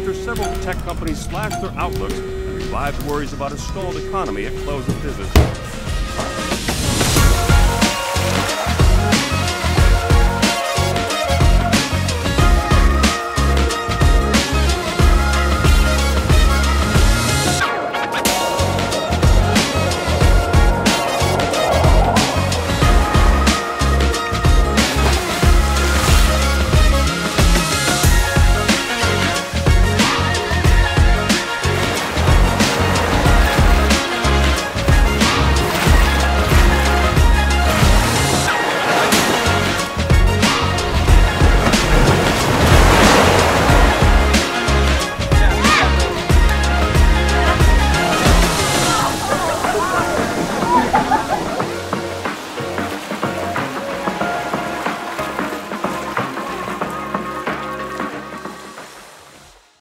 after several tech companies slashed their outlooks and revived worries about a stalled economy at close of business.